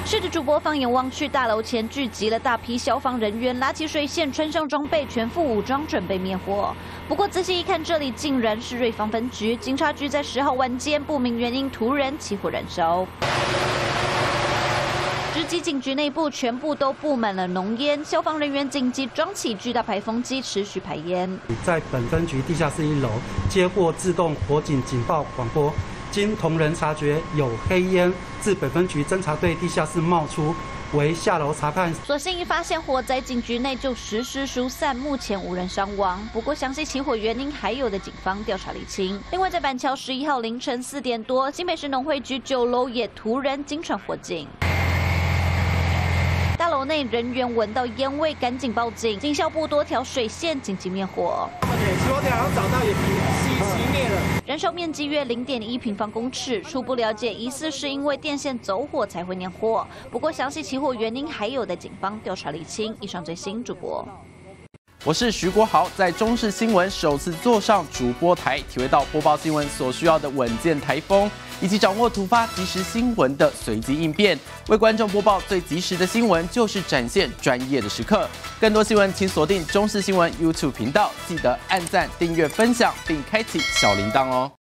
视的主播放眼望去，大楼前聚集了大批消防人员，拉起水线，穿上装备，全副武装，准备灭火。不过仔细一看，这里竟然是瑞芳分局警察局在10号晚间不明原因突然起火燃烧。 直击警局内部全部都布满了浓烟，消防人员紧急装起巨大排风机，持续排烟。 在本分局地下室1楼接获自动火警警报广播，经同仁察觉有黑烟自本分局侦查队地下室冒出，为下楼查看。 所幸一发现火灾，警局内就实施疏散，目前无人伤亡。不过详细起火原因还有的警方调查厘清。另外，在板桥11号凌晨4点多，新北市农会局9楼也突然惊传火警。 大楼内人员闻到烟味，赶紧报警。警消部多条水线紧急灭火。 昨天好像找到也熄灭了。 燃烧面积约0.1平方公尺，初步了解疑似是因为电线走火才会燃火。不过详细起火原因还有待警方调查厘清。以上最新主播。 我是徐国豪，在中视新闻首次坐上主播台，体会到播报新闻所需要的稳健台风，以及掌握突发即时新闻的随机应变。为观众播报最及时的新闻，就是展现专业的时刻。更多新闻，请锁定中视新闻 YouTube 频道，记得按赞、订阅、分享，并开启小铃铛哦。